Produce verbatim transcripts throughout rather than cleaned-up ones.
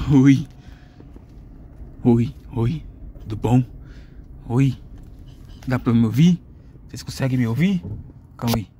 Oi. Oi, oi. Tudo bom? Oi. Dá pra me ouvir? Vocês conseguem me ouvir? Calma aí.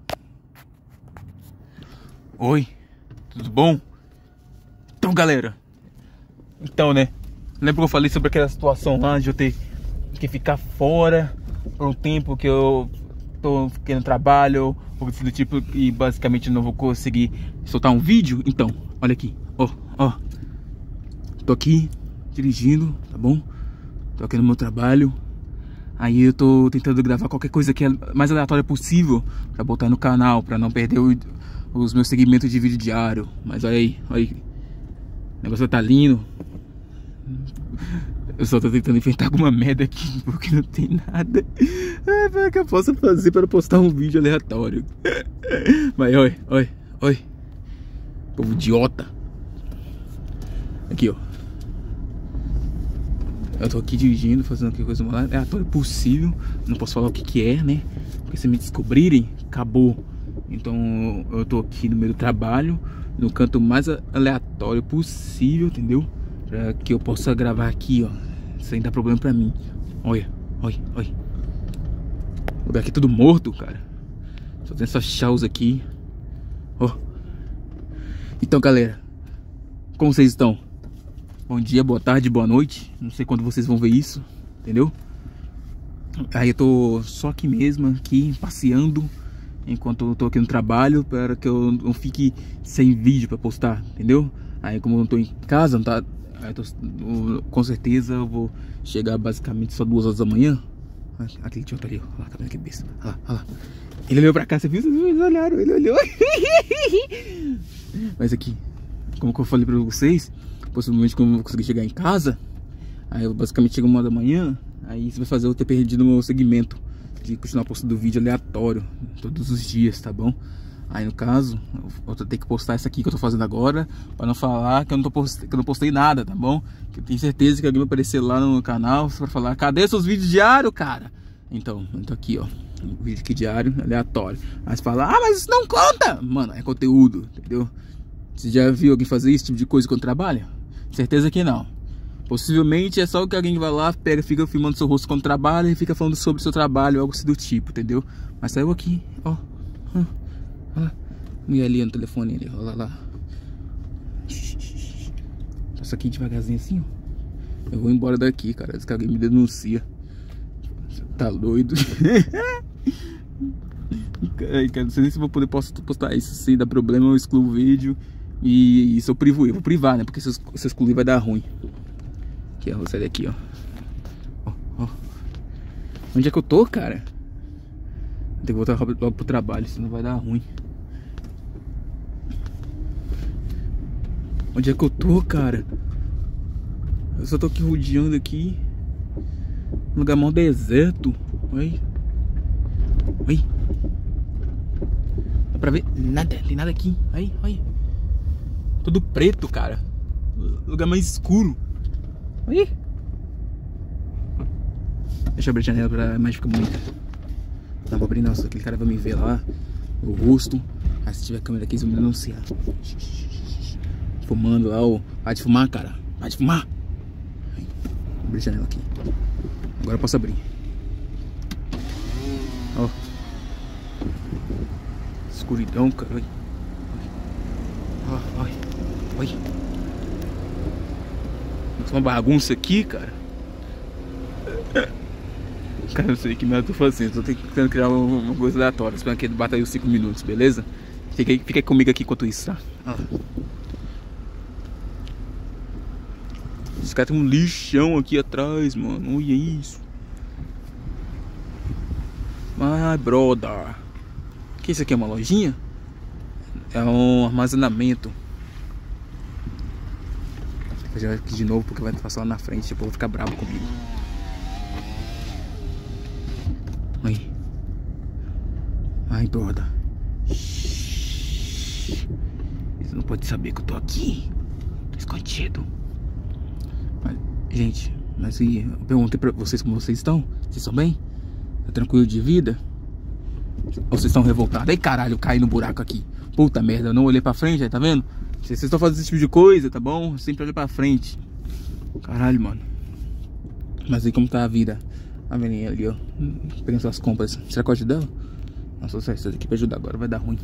Oi. Tudo bom? Então, galera. Então, né? Lembra que eu falei sobre aquela situação lá de eu ter que ficar fora por um tempo que eu tô querendo trabalho ou do tipo, e basicamente não vou conseguir soltar um vídeo? Então, olha aqui. Ó, ó. Tô aqui dirigindo, tá bom? Tô aqui no meu trabalho. Aí eu tô tentando gravar qualquer coisa que é mais aleatória possível pra botar no canal, pra não perder o, os meus segmentos de vídeo diário. Mas olha aí, olha aí. O negócio tá lindo. Eu só tô tentando inventar alguma merda aqui, porque não tem nada é, que eu possa fazer para postar um vídeo aleatório. Mas oi, oi, oi. Povo idiota. Aqui, ó. Eu tô aqui dirigindo, fazendo aqui coisa mais aleatória possível. Não posso falar o que que é, né? Porque se me descobrirem, acabou. Então eu tô aqui no meio do trabalho, no canto mais aleatório possível, entendeu? Pra que eu possa gravar aqui, ó, sem dar problema pra mim. Olha, olha, olha. O lugar aqui é tudo morto, cara. Só tem essas chaus aqui. Ó. Então, galera, como vocês estão? Bom dia, boa tarde, boa noite. Não sei quando vocês vão ver isso, entendeu? Aí eu tô só aqui mesmo, aqui, passeando, enquanto eu tô aqui no trabalho, para que eu não fique sem vídeo pra postar, entendeu? Aí como eu não tô em casa, não tá... Aí eu tô, eu, com certeza eu vou chegar basicamente só duas horas da manhã. Aquele idiota ali, olha lá, cabelo que besta. Olha lá, olha lá. Ele olhou pra cá, você viu? Vocês olharam, ele olhou. Mas aqui, como que eu falei pra vocês, possivelmente quando eu vou conseguir chegar em casa, aí eu basicamente chego uma da manhã, aí você vai fazer eu ter perdido o meu segmento de continuar postando vídeo aleatório todos os dias, tá bom? Aí no caso, eu vou ter que postar isso aqui que eu tô fazendo agora, pra não falar que eu não, tô post... que eu não postei nada, tá bom? Que eu tenho certeza que alguém vai aparecer lá no canal pra falar, cadê seus vídeos diários, cara? Então, eu tô aqui, ó, um vídeo aqui diário, aleatório. Aí você fala, ah, mas isso não conta! Mano, é conteúdo, entendeu? Você já viu alguém fazer esse tipo de coisa quando trabalha? Certeza que não. Possivelmente é só que alguém vai lá, pega, fica filmando seu rosto quando trabalha e fica falando sobre o seu trabalho, algo assim do tipo, entendeu? Mas saiu aqui, ó. Olha lá. Mulher ali no telefone ali, olha lá. Passa aqui devagarzinho assim, ó. Eu vou embora daqui, cara. Diz que alguém me denuncia. Você tá doido? Não sei nem se vou poder postar isso. Se dá problema, eu excluo o vídeo. E isso eu privo, eu vou privar, né? Porque se eu excluir vai dar ruim. Aqui, ó, vou sair daqui, ó. Ó, ó. Onde é que eu tô, cara? Vou ter que voltar logo pro trabalho, senão vai dar ruim. Onde é que eu tô, cara? Eu só tô aqui rodeando aqui. Um lugar mó deserto. Oi. Oi. Dá pra ver nada, tem nada aqui. Aí, aí. Tudo preto, cara. Lugar mais escuro. Oi. Deixa eu abrir a janela pra mais ficar bonita. Não vou abrir não, só aquele cara vai me ver lá. O rosto. Aí se tiver câmera aqui, eles vão me denunciar. Fumando lá, ó. Vai de fumar, cara. Vai de fumar. Aí. Vou abrir a janela aqui. Agora eu posso abrir. Ó. Escuridão, cara. Oi. Ó, oi. Oi. Uma bagunça aqui, cara. Cara, eu sei que merda eu tô fazendo. Tô tentando criar uma, uma coisa aleatória. Esperando que ele bata aí os cinco minutos, beleza? Fica aí, fica aí comigo aqui enquanto isso, tá? Ah. Esse cara tem um lixão aqui atrás, mano. Olha isso. Ai, brother. O que é isso aqui? É uma lojinha? É um armazenamento. Vou fazer aqui de novo porque vai passar lá na frente. Tipo, eu vou ficar bravo comigo. Aí. Ai, brother. Você não pode saber que eu tô aqui. Tô escondido. Mas, gente, mas e eu perguntei pra vocês como vocês estão. Vocês estão bem? Tá tranquilo de vida? Ou vocês estão revoltados? Ai, caralho, eu caí no buraco aqui. Puta merda, eu não olhei pra frente, aí, tá vendo? Se vocês estão fazendo esse tipo de coisa, tá bom? Sempre olha pra frente. Caralho, mano. Mas aí como tá a vida? A velhinha ali, ó, pegando suas compras. Será que eu ajudo dela? Nossa, só isso aqui pra ajudar agora, vai dar ruim.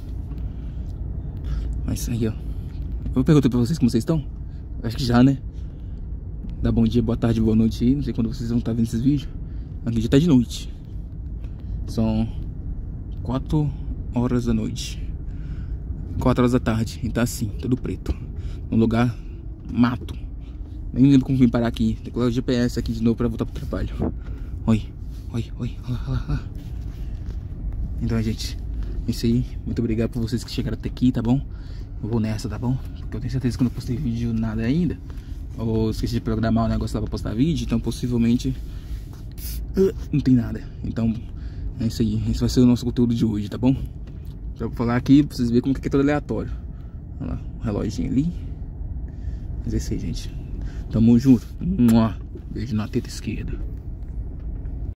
Mas aí, ó. Eu pergunto pra vocês como vocês estão. Acho que já, né? Dá bom dia, boa tarde, boa noite aí. Não sei quando vocês vão estar vendo esses vídeos. Aqui já tá de noite. São quatro horas da noite. quatro horas da tarde. E tá assim, tudo preto. No lugar, mato. Nem lembro como vim parar aqui. Tem que colocar o G P S aqui de novo pra voltar pro trabalho. Oi, oi, oi. Olha lá, olha lá, olha lá. Então, gente, é isso aí. Muito obrigado por vocês que chegaram até aqui, tá bom? Eu vou nessa, tá bom? Porque eu tenho certeza que eu não postei vídeo nada ainda. Ou esqueci de programar o negócio lá pra postar vídeo. Então, possivelmente, não tem nada. Então, é isso aí. Esse vai ser o nosso conteúdo de hoje, tá bom? Já vou falar aqui pra vocês verem como que é todo aleatório. Olha lá, o reloginho ali. Mas é isso aí, gente. Tamo junto. Beijo na teta esquerda.